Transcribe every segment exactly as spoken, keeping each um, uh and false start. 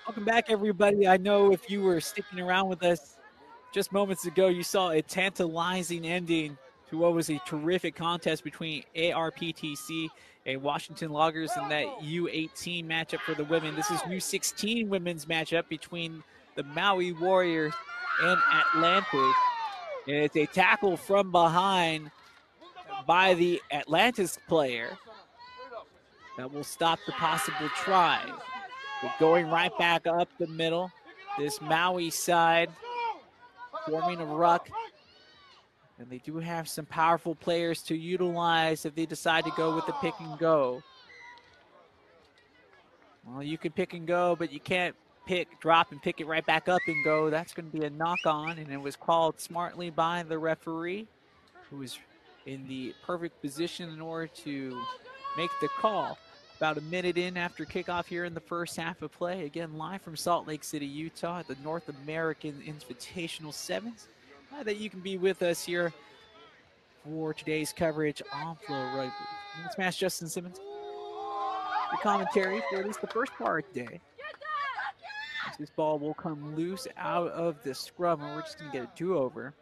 Welcome back, everybody. I know if you were sticking around with us just moments ago, you saw a tantalizing ending to what was a terrific contest between A R P T C and Washington Loggers in that U eighteen matchup for the women. This is U sixteen women's matchup between the Maui Warriors and Atlantis. And it's a tackle from behind by the Atlantis player that will stop the possible try. But going right back up the middle, this Maui side forming a ruck. And they do have some powerful players to utilize if they decide to go with the pick and go. Well, you can pick and go, but you can't pick, drop, and pick it right back up and go. That's going to be a knock on, and it was called smartly by the referee, who was in the perfect position in order to make the call. About a minute in after kickoff here in the first half of play. Again, live from Salt Lake City, Utah at the North American Invitational Sevens. Glad that you can be with us here for today's coverage on Flow Rugby. Let's match Justin Simmons. The commentary for at least the first part of the day. This ball will come loose out of the scrum, and we're just going to get a do-over.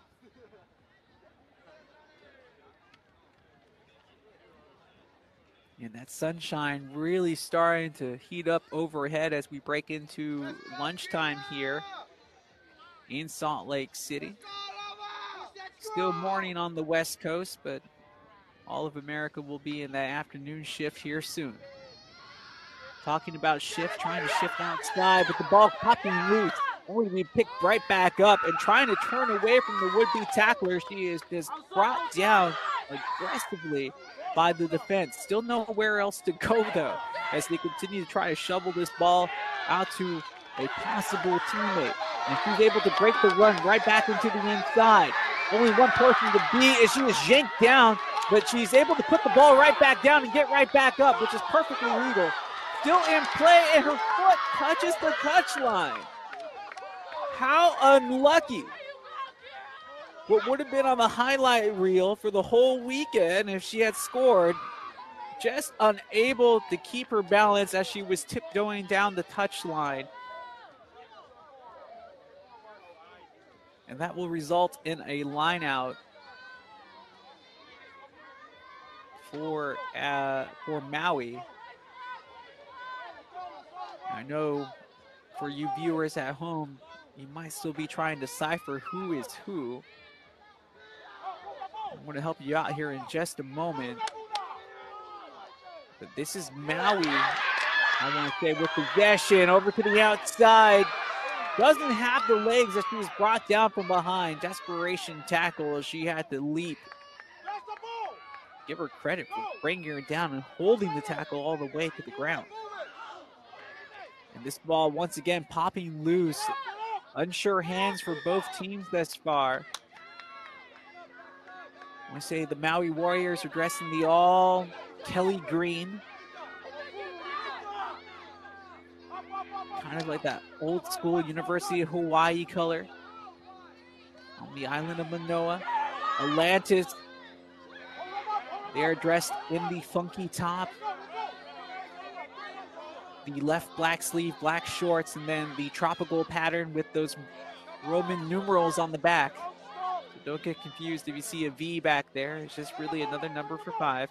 And that sunshine really starting to heat up overhead as we break into lunchtime here in Salt Lake City. Still morning on the West Coast, but all of America will be in that afternoon shift here soon. Talking about shift, trying to shift outside, but the ball popping loose, only to be picked right back up and trying to turn away from the would-be tackler. She is just brought down aggressively by the defense. Still nowhere else to go, though, as they continue to try to shovel this ball out to a possible teammate. And she's able to break the run right back into the inside. Only one person to beat as she was yanked down, but she's able to put the ball right back down and get right back up, which is perfectly legal. Still in play, and her foot touches the touchline. How unlucky. What would have been on the highlight reel for the whole weekend if she had scored, just unable to keep her balance as she was tiptoeing down the touchline. And that will result in a line out for, uh, for Maui. I know for you viewers at home, you might still be trying to decipher who is who. I'm going to help you out here in just a moment. But this is Maui, I want to say, with possession over to the outside. Doesn't have the legs as she was brought down from behind. Desperation tackle as she had to leap. Give her credit for bringing her down and holding the tackle all the way to the ground. And this ball once again popping loose. Unsure hands for both teams thus far. I want to say the Maui Warriors are dressed in the all Kelly green. Kind of like that old school University of Hawaii color on the island of Manoa. Atlantis, they are dressed in the funky top, the left black sleeve, black shorts, and then the tropical pattern with those Roman numerals on the back. So don't get confused if you see a V back there. It's just really another number for five.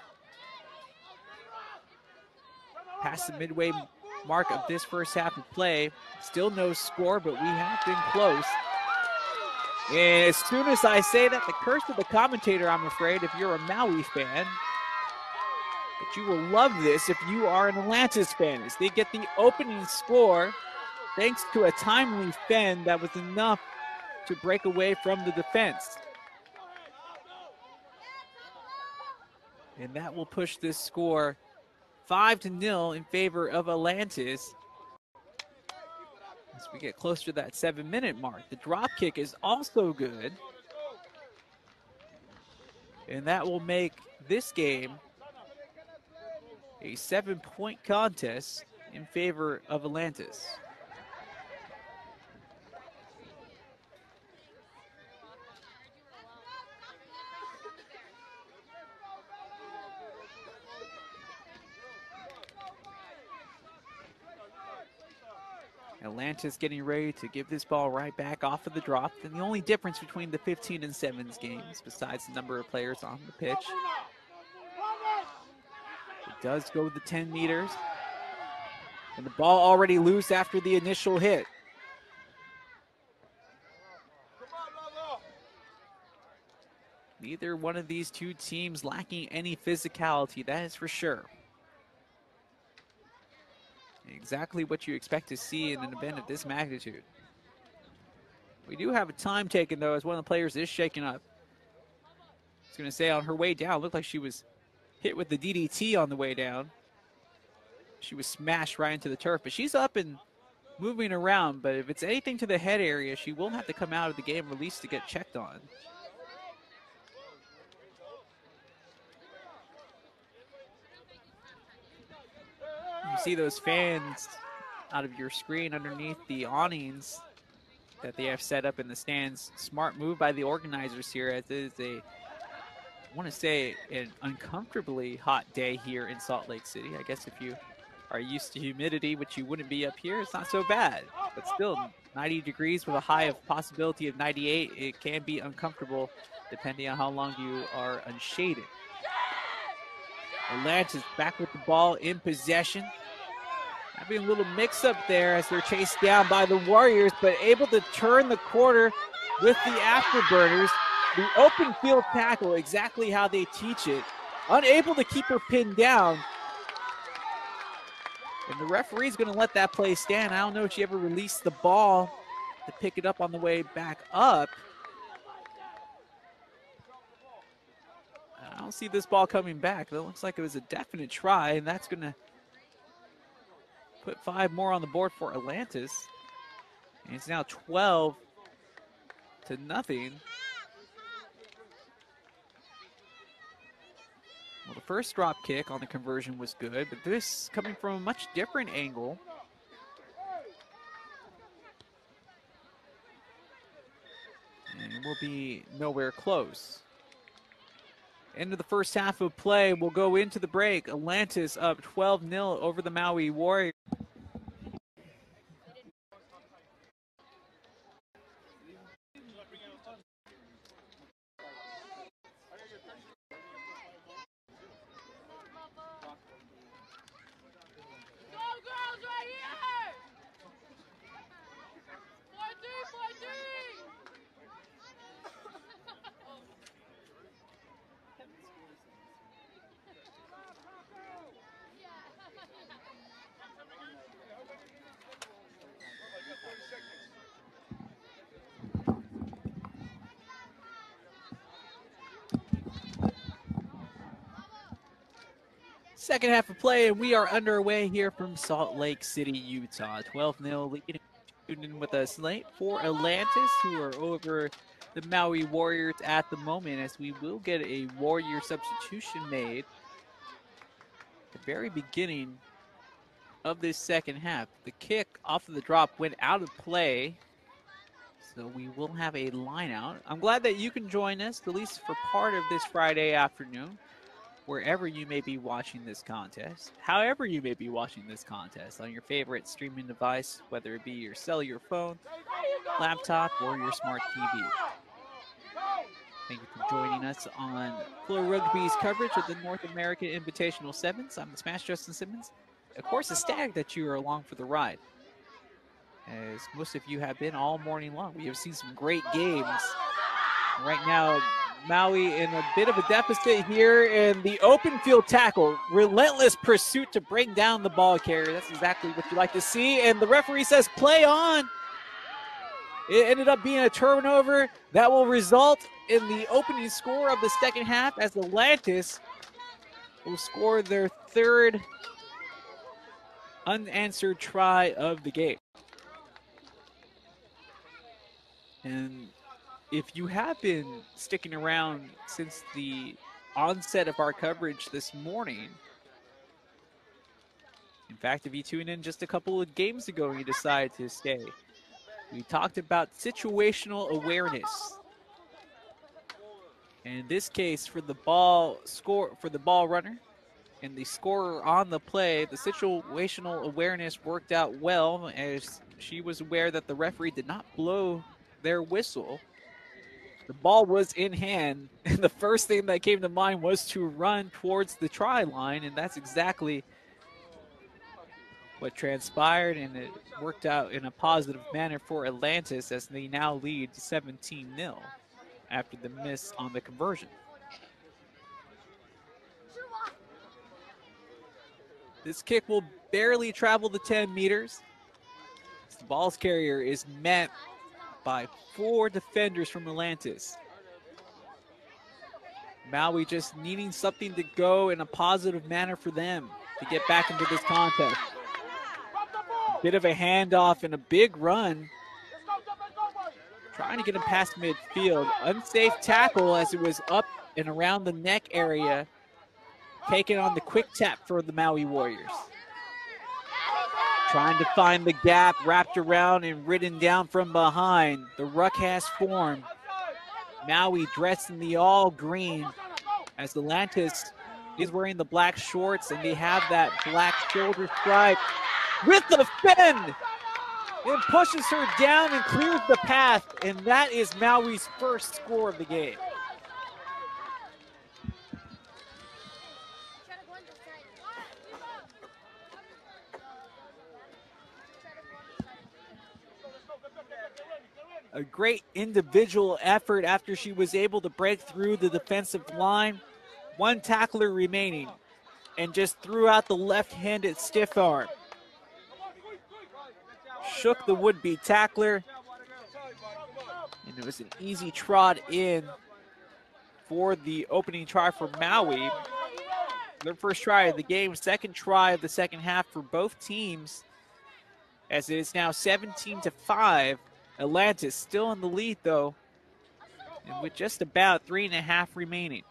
Past the midway mark of this first half of play. Still no score, but we have been close. And as soon as I say that, the curse of the commentator, I'm afraid, if you're a Maui fan, but you will love this if you are an Atlantis fan, as they get the opening score thanks to a timely fend that was enough to break away from the defense. And that will push this score five to nil in favor of Atlantis. As we get closer to that seven minute mark. The drop kick is also good. And that will make this game a seven point contest in favor of Atlantis. Atlantis getting ready to give this ball right back off of the drop. And the only difference between the fifteen and sevens games, besides the number of players on the pitch, it does go the ten meters. And the ball already loose after the initial hit. Neither one of these two teams lacking any physicality, that is for sure. Exactly what you expect to see in an event of this magnitude. We do have a time taken, though, as one of the players is shaken up. I was going to say, on her way down, it looked like she was hit with the D D T on the way down. She was smashed right into the turf, but she's up and moving around. But if it's anything to the head area, she will have to come out of the game released to get checked on. You see those fans out of your screen underneath the awnings that they have set up in the stands. Smart move by the organizers here, as it is a, I want to say, an uncomfortably hot day here in Salt Lake City. I guess if you are used to humidity, which you wouldn't be up here, it's not so bad. But still, ninety degrees with a high of possibility of ninety-eight, it can be uncomfortable depending on how long you are unshaded. Atlantis back with the ball in possession. Having a little mix-up there as they're chased down by the Warriors, but able to turn the corner with the afterburners. The open field tackle, exactly how they teach it. Unable to keep her pinned down. And the referee's going to let that play stand. I don't know if she ever released the ball to pick it up on the way back up. I don't see this ball coming back. It looks like it was a definite try, and that's going to put five more on the board for Atlantis. And it's now twelve to nothing. Well, the first drop kick on the conversion was good, but this coming from a much different angle. And we'll be nowhere close. End of the first half of play. We'll go into the break. Atlantis up twelve nil over the Maui Warriors. Second half of play, and we are underway here from Salt Lake City, Utah. twelve nil lead. Tuned in with us late for Atlantis, who are over the Maui Warriors at the moment, as we will get a Warrior substitution made at the very beginning of this second half. The kick off of the drop went out of play, so we will have a line out. I'm glad that you can join us, at least for part of this Friday afternoon, wherever you may be watching this contest, however you may be watching this contest, on your favorite streaming device, whether it be your cellular phone, laptop, or your smart T V. Thank you for joining us on Flow Rugby's coverage of the North American Invitational Sevens. I'm the Smash Justin Simmons. Of course, ecstatic that you are along for the ride, as most of you have been all morning long. We have seen some great games. Right now, Maui in a bit of a deficit here, and the open field tackle, relentless pursuit to bring down the ball carrier. That's exactly what you like to see, and the referee says play on. It ended up being a turnover that will result in the opening score of the second half, as Atlantis will score their third unanswered try of the game. And if you have been sticking around since the onset of our coverage this morning, in fact, if you tuned in just a couple of games ago and you decided to stay, we talked about situational awareness. And in this case, for the ball score, for the ball runner, and the scorer on the play. The situational awareness worked out well, as she was aware that the referee did not blow their whistle. The ball was in hand, and the first thing that came to mind was to run towards the try line, and that's exactly what transpired, and it worked out in a positive manner for Atlantis as they now lead seventeen nil after the miss on the conversion. This kick will barely travel the ten meters. The ball's carrier is met by four defenders from Atlantis. Maui just needing something to go in a positive manner for them to get back into this contest. A bit of a handoff and a big run. Trying to get him past midfield. Unsafe tackle as it was up and around the neck area. Taking on the quick tap for the Maui Warriors. Trying to find the gap, wrapped around and ridden down from behind. The ruck has formed. Maui dressed in the all green as Atlantis is wearing the black shorts, and they have that black shoulder stripe with the fend. It pushes her down and clears the path, and that is Maui's first score of the game. A great individual effort after she was able to break through the defensive line. One tackler remaining, and just threw out the left-handed stiff arm. Shook the would-be tackler, and it was an easy trot in for the opening try for Maui. Their first try of the game, second try of the second half for both teams, as it is now seventeen to five. Atlantis still in the lead, though, and with just about three and a half remaining.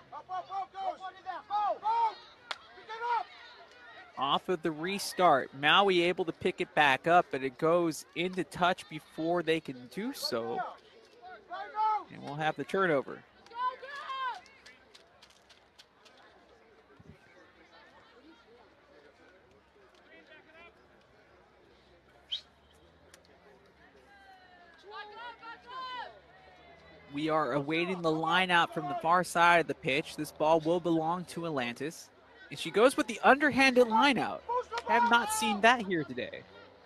Off of the restart, Maui able to pick it back up, but it goes into touch before they can do so. And we'll have the turnover. We are awaiting the line out from the far side of the pitch. This ball will belong to Atlantis. And she goes with the underhanded line out. I have not seen that here today.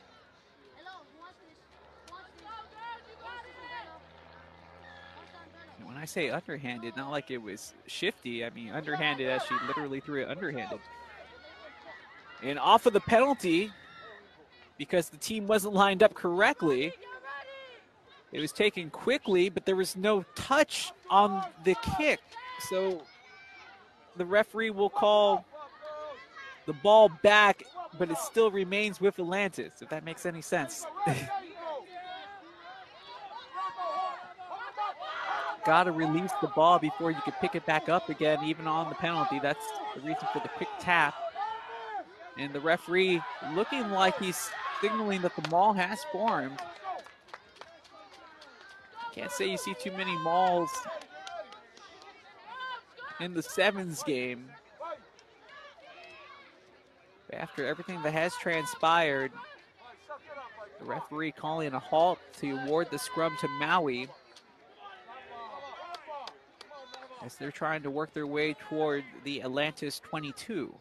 And when I say underhanded, not like it was shifty. I mean underhanded as she literally threw it underhanded. And off of the penalty, because the team wasn't lined up correctly, it was taken quickly, but there was no touch on the kick. So the referee will call the ball back, but it still remains with Atlantis, if that makes any sense. Got to release the ball before you can pick it back up again, even on the penalty. That's the reason for the quick tap. And the referee looking like he's signaling that the maul has formed. Can't say you see too many mauls in the sevens game. After everything that has transpired, the referee calling a halt to award the scrum to Maui as they're trying to work their way toward the Atlantis twenty-two.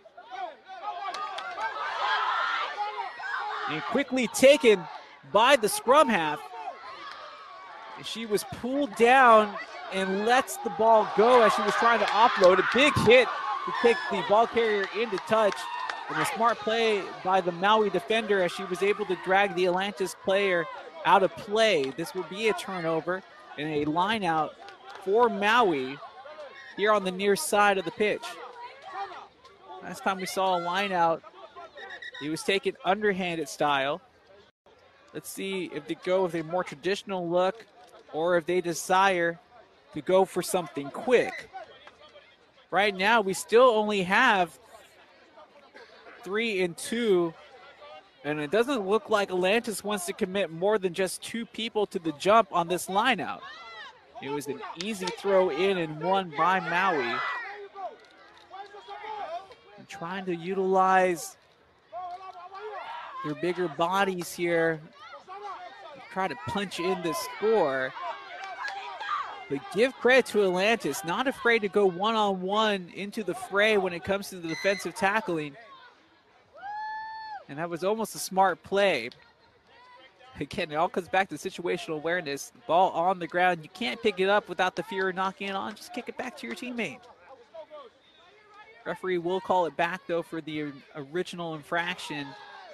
And quickly taken by the scrum half. She was pulled down and lets the ball go as she was trying to offload. A big hit to take the ball carrier into touch. And a smart play by the Maui defender as she was able to drag the Atlantis player out of play. This will be a turnover and a line out for Maui here on the near side of the pitch. Last time we saw a line out, it was taken underhanded style. Let's see if they go with a more traditional look or if they desire to go for something quick. Right now, we still only have three and two, and it doesn't look like Atlantis wants to commit more than just two people to the jump on this line out. It was an easy throw in and one by Maui. trying to utilize their bigger bodies here, try to punch in the score. But give credit to Atlantis, not afraid to go one-on-one into the fray when it comes to the defensive tackling. And that was almost a smart play. Again, it all comes back to situational awareness. Ball on the ground, you can't pick it up without the fear of knocking it on. Just kick it back to your teammate. Referee will call it back, though, for the original infraction.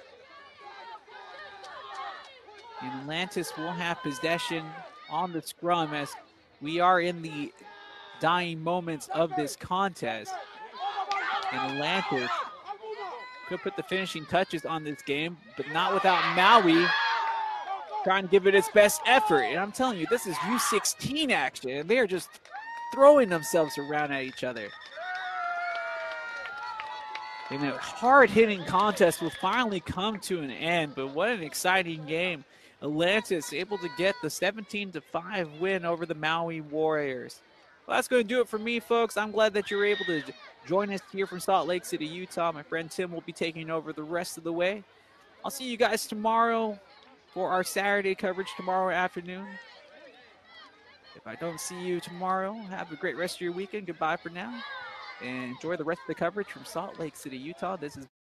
And Atlantis will have possession on the scrum as we are in the dying moments of this contest. And Atlantis could put the finishing touches on this game, but not without Maui trying to give it its best effort. And I'm telling you, this is U sixteen action, and they are just throwing themselves around at each other. And a hard-hitting contest will finally come to an end, but what an exciting game. Atlantis able to get the seventeen to five win over the Maui Warriors. Well, that's going to do it for me, folks. I'm glad that you're able to join us here from Salt Lake City, Utah. My friend Tim will be taking over the rest of the way. I'll see you guys tomorrow for our Saturday coverage tomorrow afternoon. If I don't see you tomorrow, have a great rest of your weekend. Goodbye for now. And enjoy the rest of the coverage from Salt Lake City, Utah. This is